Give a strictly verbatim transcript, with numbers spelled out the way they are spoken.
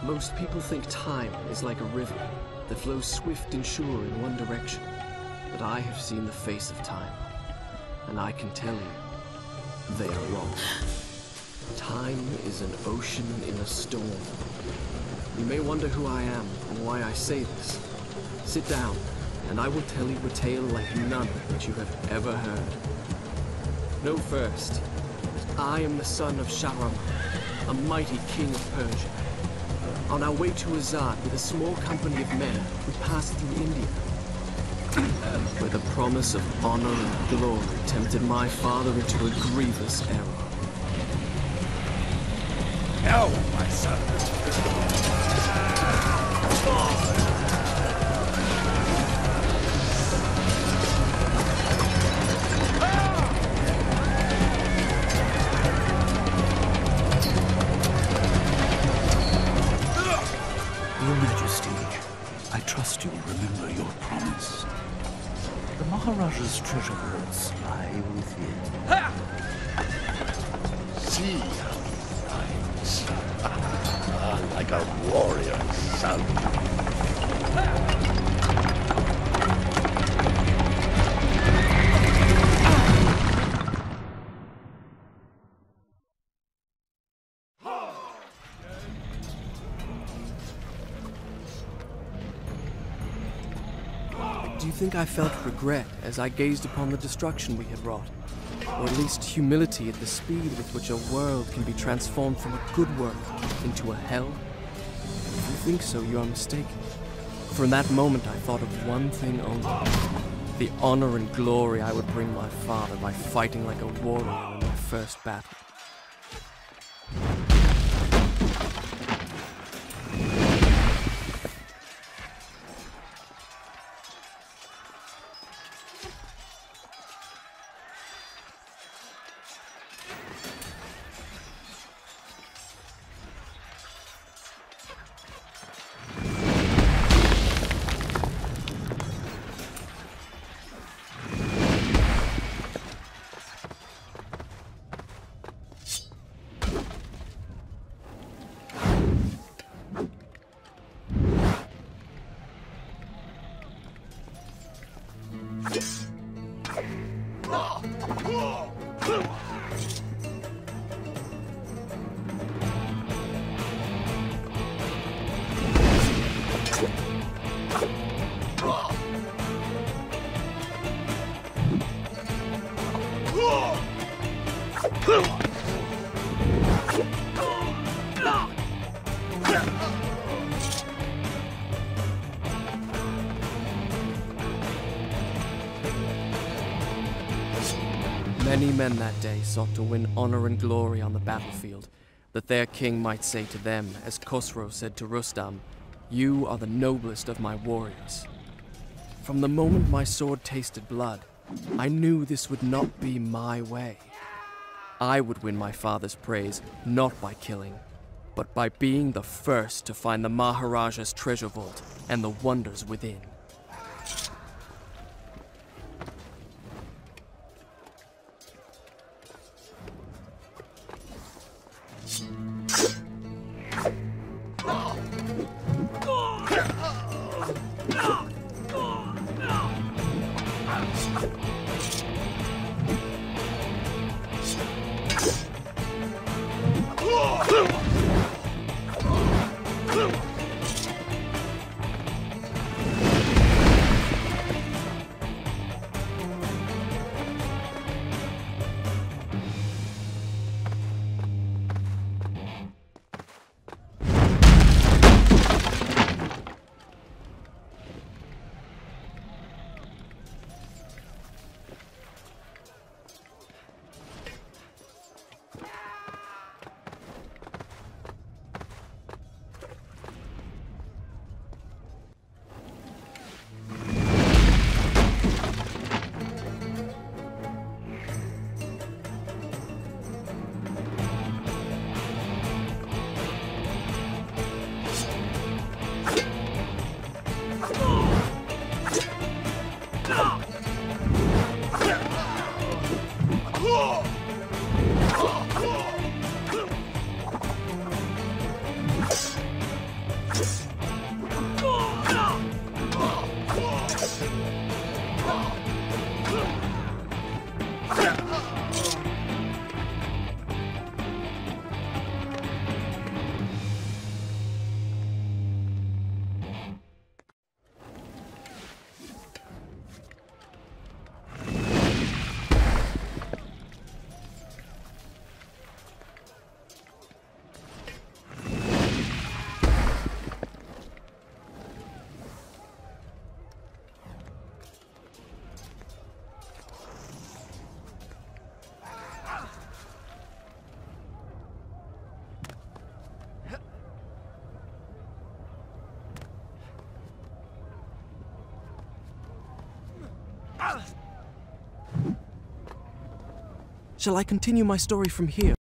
Most people think time is like a river that flows swift and sure in one direction. But I have seen the face of time, and I can tell you, they are wrong. Time is an ocean in a storm. You may wonder who I am and why I say this. Sit down, and I will tell you a tale like none that you have ever heard. Know first, that I am the son of Sharam, a mighty king of Persia. On our way to Azad with a small company of men, we passed through India, where the promise of honor and glory tempted my father into a grievous error. No, my son. Your Majesty, I trust you will remember your promise. The Maharaja's treasure vaults lie within. See how he fights. Like a warrior son. Do you think I felt regret as I gazed upon the destruction we had wrought? Or at least humility at the speed with which a world can be transformed from a good work into a hell? If you think so, you are mistaken. For in that moment I thought of one thing only. The honor and glory I would bring my father by fighting like a warrior in my first battle. Many men that day sought to win honor and glory on the battlefield, that their king might say to them, as Khosrow said to Rustam, "You are the noblest of my warriors." From the moment my sword tasted blood, I knew this would not be my way. I would win my father's praise, not by killing, but by being the first to find the Maharaja's treasure vault and the wonders within. Shall I continue my story from here?